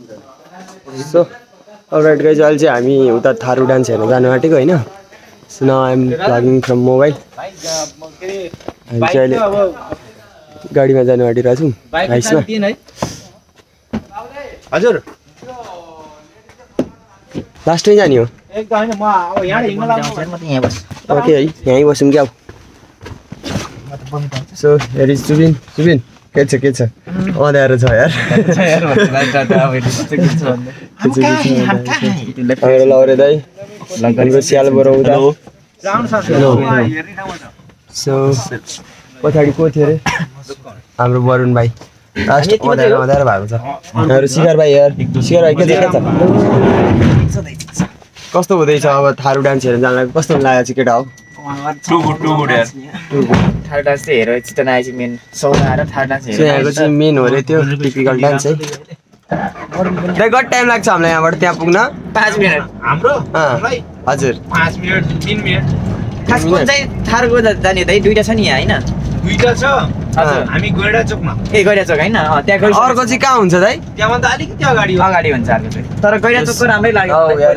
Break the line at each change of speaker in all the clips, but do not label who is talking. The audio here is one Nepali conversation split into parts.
सो अलराइट गाइज अहिले चाहिँ हामी उता थारू डान्स हेर्न जानु आँटेको होइन। So now I am vlogging from mobile. हामी चाहिँ अहिले गाडीमा जानु आँटिरहेको छौँ बाइसमा।
हजुर
लास्टमै जाने हो ओके है यहीँ बसौँ क्या। So here is Subin. Subin के छ अँध्यारो छ यार मेरो लौरे दाइ हाम्रो स्याल बराउँदा। सो पछाडि को थियो अरे हाम्रो वरुण भाइ लास्ट अँध्यारो भएको छ। हाम्रो शिखर भाइ यार शिखर भाइ के छ कस्तो हुँदैछ अब थारू डान्स हेर्न जान कस्तो लागेको छ केटा हो?
टु गुड यार।
थारू डान्स चाहिँ हेरो चितन आएपछि मेन सौदा आएर थारू डान्स हेरेर
यहाँको चाहिँ मेन हो रे त्यो टिपिकल डान्स है। दाइ कति टाइम लाग्छ हामीलाई यहाँबाट त्यहाँ पुग्न?
5 मिनेट
हाम्रो
हजुर
5 मिनेट 3 मिनेट।
खास कुन चाहिँ थारूको जाने दाइ दुईटा छ नि यहाँ हैन?
दुईटा छ हामी गैडा चोकमा।
गैडा चोक हैन त्यहाँ गइस।
अर्को चाहिँ कहाँ हुन्छ दाइ?
त्यहाँभन्दा अलिकति अगाडि हो।
अगाडि हुन्छ अर्को चाहिँ तर गैडा चोकको राम्रै लाग्यो।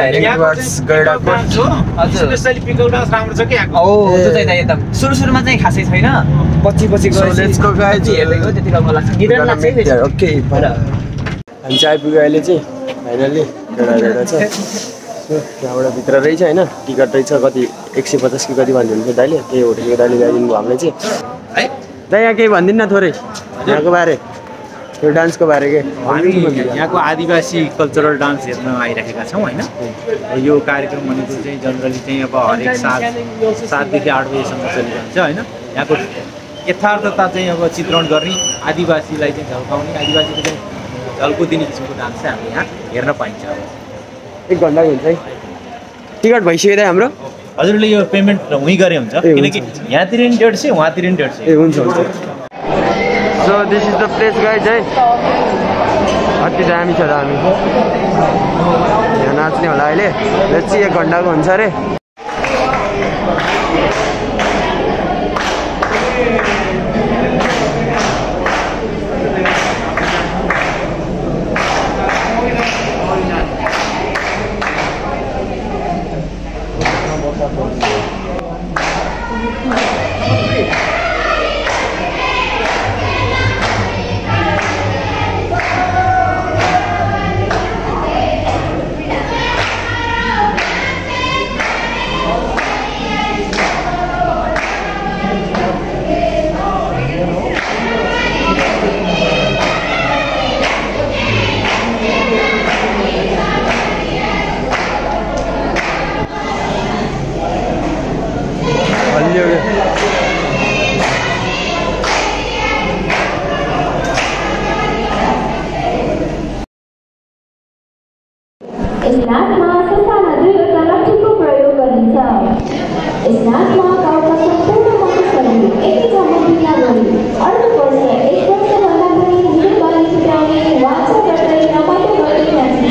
स्पेशली पिकल डान्स राम्रो छ के यहाँको?
हो त्यो चाहिँ दाइ एकदम सुरुमा चाहिँ खासै छैन पछि गयो
लेट्स गो गाइज
हेर्दैको त्यति राम्रो लाग्छ। निद्रा लाग्छ
ओके हामी चाहिँ आइपुग्यो अहिले चाहिँ फाइनल्ली गैडा छ। सो त्यहाँबाट भित्र रहेछ होइन टिकट रहेछ कति 150 कि कति भनिदिनु दाइले त्यही होटेलको दाइले ल्याइदिनु भयो हामीलाई चाहिँ
है।
दाइ यहाँ केही भनिदिनु न थोरै यहाँको बारे यो डान्सको बारे के?
हामी यहाँको आदिवासी कल्चरल डान्स हेर्न आइरहेका छौँ होइन। यो कार्यक्रम भनेको चाहिँ जनरली चाहिँ अब हरेक साल 7 देखि 8 बजीसम्म चलिरहन्छ होइन। यहाँको यथार्थता चाहिँ अब चित्रण गर्ने आदिवासीलाई चाहिँ झल्काउने आदिवासीको चाहिँ झल्को दिने किसिमको डान्स चाहिँ हामीले यहाँ हेर्न पाइन्छ।
1 घन्टा हुन्छ है। टिकट भइसक्यो दाइ हाम्रो?
हजुरले यो पेमेन्ट उहीँ गरे हुन्छ किनकि यहाँतिर नि 150 वहाँतिर नि 150।
ए हुन्छ। So this is the place guys है। अति दामी छ दामी यहाँ नाच्ने होला अहिले। लेट्स सी 1 घन्टाको हुन्छ अरे।
स्नानमा ससाना 2वटा लट्ठीको प्रयोग गरिन्छ। स्नानमा गाउँका सम्पूर्ण मानिसहरूले एकै ठाउँमा भेला गरी अर्को वर्ष 1 वर्षभन्दा पनि हिँड बलि छुट्याउने वाचा गर्दै रमाइलो गर्दै नाचिन्छ।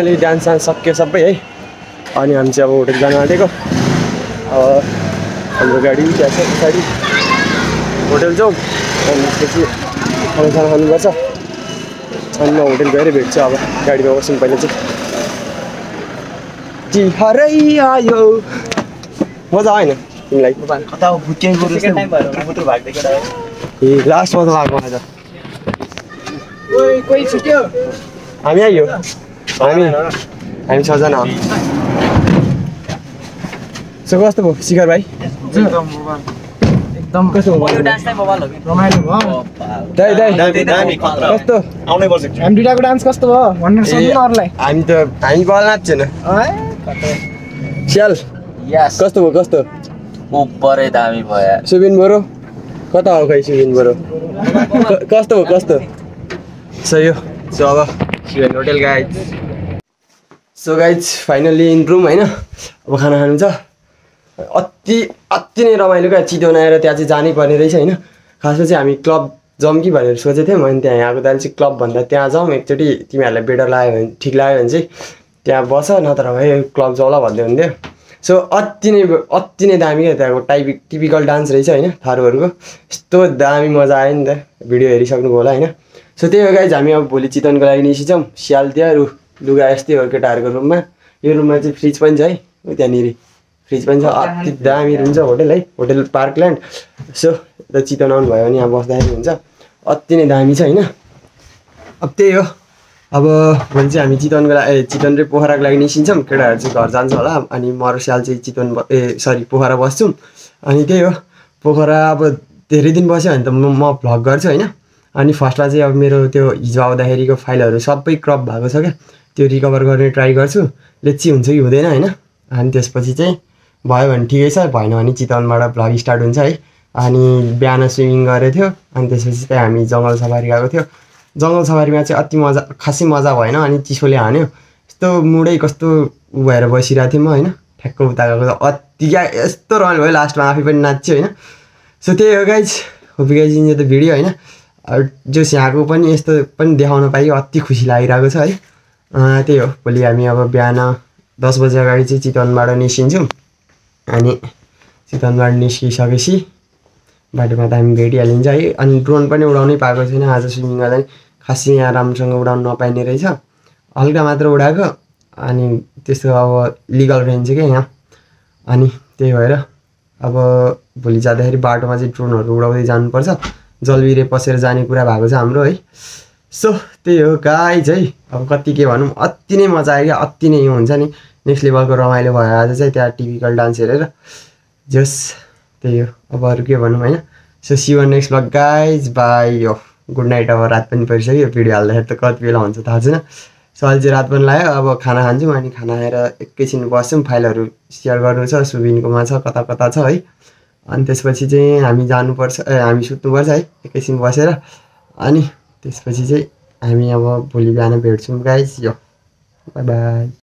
फाइनली डान्स सान्स सक्यो सबै है। अनि हामी चाहिँ अब होटल जानु आँटेको। अब हाम्रो गाडी त्यहाँ छ पछाडि, होटल जाउँ अनि त्यसपछि खानासाना खानुपर्छ। अनि म होटल गएर भेट्छु अब, गाडीमा बस्नु पहिला चाहिँ। तिहारै आयो मजा आएन तिमीलाई?
कता भुट्याइ गरे जस्तो मुटु भाग्दै केटा
ए लास्टमा त लाग्यो मलाई त।
कोही छुट्यो
हामी आइयो, हामी 6 जना हो। सो कस्तो भयो शिखर भाइ?
एकदम
कस्तो भयो?
यो डान्स चाहिँ मोबाइल हो कि रमाइलो भयो
दाइ कस्तो?
आउनै पर्छ
हामी दुइटाको डान्स कस्तो भयो भनेर सोध्नु न अरूलाई।
हामी बल नाच्छेन स्याल।
यस
कस्तो भयो कस्तो?
उप्परै दामी भयो
सुबिन बरो कता हो खै सुबिन बरो? कस्तो हो कस्तो? सो यो सो अब Shivan hotel guys. So guys finally in room होइन। अब खाना खानु छ। अति नै रमाइलो क्या, चितवन आएर त्यहाँ चाहिँ जानै पर्ने रहेछ होइन। खासमा चाहिँ हामी क्लब जाउँ कि भनेर सोचेको थियौँ। अनि त्यहाँ आएको दाइले चाहिँ क्लब भन्दा त्यहाँ जाउँ एकचोटि, तिमीहरूलाई बेटर लाग्यो भने ठिक लाग्यो भने चाहिँ त्यहाँ बस, नत्र भाइ क्लब जाउँला भन्दै हुन्थ्यो। सो अति नै दामी क्या त्यहाँको टिपिकल डान्स रहेछ होइन थारूहरूको। यस्तो दामी मजा आयो नि त, भिडियो हेरिसक्नुभयो होला होइन। सो त्यही हो गाइज, हामी अब भोलि चितवनको लागि निस्किन्छौँ। स्याल त्यहाँ लुगा यस्तै हो केटाहरूको रुममा। यो रुममा चाहिँ फ्रिज पनि छ है, त्यहाँनिर फ्रिज पनि छ। अति दामी रुम छ होटल है, होटल पार्कल्यान्ड। सो यता चितवन आउनुभयो भने यहाँ बस्दाखेरि हुन्छ, अति नै दामी छ होइन। अब त्यही हो, अब भोलि चाहिँ हामी चितवन र पोखराको लागि निस्किन्छौँ। केटाहरू चाहिँ घर जान्छ होला, अनि म र स्याल चाहिँ पोखरा बस्छौँ। अनि त्यही हो, पोखरा अब धेरै दिन बस्यो भने त म भ्लग गर्छु होइन। अनि फर्स्टमा चाहिँ अब मेरो त्यो हिजो आउँदाखेरिको फाइलहरू सबै क्रप भएको छ क्या, त्यो रिकभर गर्ने ट्राई गर्छु। लेट्सी हुन्छ कि हुँदैन होइन। अनि त्यसपछि चाहिँ भयो भने ठिकै छ, भएन भने चितवनबाट भ्लग स्टार्ट हुन्छ है। अनि बिहान स्विमिङ गरेको थियो, अनि त्यसपछि चाहिँ हामी जङ्गल सफारी गएको थियो। जङ्गल सफारीमा चाहिँ अति मजा, खासै मजा भएन। अनि चिसोले हान्यो, यस्तो मुडै कस्तो भएर बसिरहेको थिएँ म होइन। ठ्याक्क उता गएको अति यस्तो रमाइलो भयो, लास्टमा आफै पनि नाच्यो होइन। सो त्यही हो guys, hope guys in the video होइन। जो यहाँको पनि यस्तो पनि देखाउन पाइयो, अति खुसी लागिरहेको छ है। त्यही हो, भोलि हामी अब बिहान 10 बजे अगाडि चाहिँ चितवनबाट निस्किन्छौँ। अनि चितवनबाट निस्किसकेपछि बाटोमा त हामी भेटिहालिन्छ है। अनि ड्रोन पनि उडाउनै पाएको छैन आज स्विमिङ गर्दा, खासै यहाँ राम्रोसँग उडाउनु नपाइने रहेछ, हल्का मात्र उडाएको। अनि त्यस्तो अब लिगल रहन्छ क्या यहाँ। अनि त्यही भएर अब भोलि जाँदाखेरि बाटोमा चाहिँ ड्रोनहरू उडाउँदै जानुपर्छ, जलबिरे पसेर जाने कुरा भएको छ हाम्रो है। सो त्यही हो गाइज है, अब कति के भनौँ, अति नै मजा आयो क्या, अति नै यो हुन्छ नि नेक्स्ट लेभलको रमाइलो भयो आज चाहिँ त्यहाँ टिपिकल डान्स हेरेर। जस त्यही हो, अब अरू के भनौँ होइन। So see you next vlog guys, bye. यो गुड नाइट। अब रात पनि परिसक्यो, भिडियो हाल्दाखेरि त कति बेला हुन्छ थाहा छैन। सो अहिले चाहिँ रात पनि लाग्यो, अब खाना खान्छौँ। अनि खाना खाएर एकैछिन बस्छौँ, फाइलहरू सेयर गर्नु छ, सुबिनकोमा छ, कता कता छ है। अनि त्यसपछि चाहिँ हामी हामी सुत्नुपर्छ है एकैछिन बसेर। अनि त्यसपछि चाहिँ हामी अब भोलि बिहान भेट्छौँ गाइज। यो बाई बाई।